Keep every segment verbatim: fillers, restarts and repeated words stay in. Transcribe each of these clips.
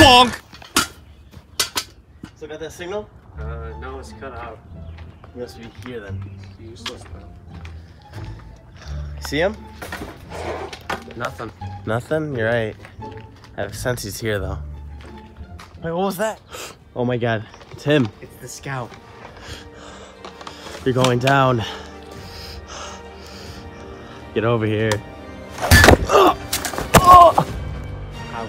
Bonk! Still got that signal? Uh, no, it's cut out. He must be here then. Useless though. See him? Nothing. Nothing? You're right. I have a sense he's here though. Wait, what was that? Oh my god. It's him. It's the scout. You're going down. Get over here. Oh! Oh! Ouch.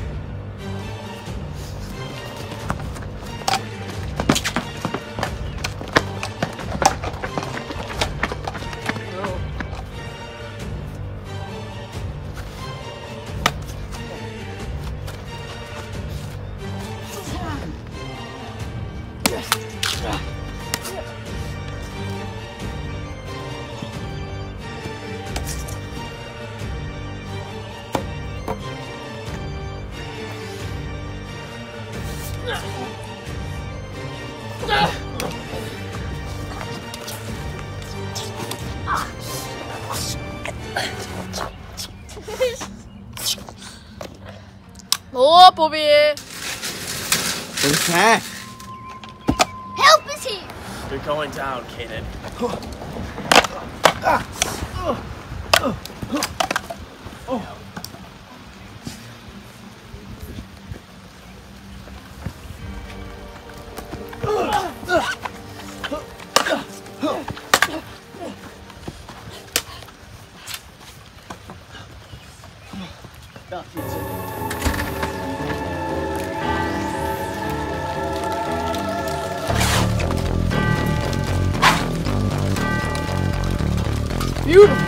Oh, Bobby! What's that? Help is here! You're going down, Kaden. Beautiful!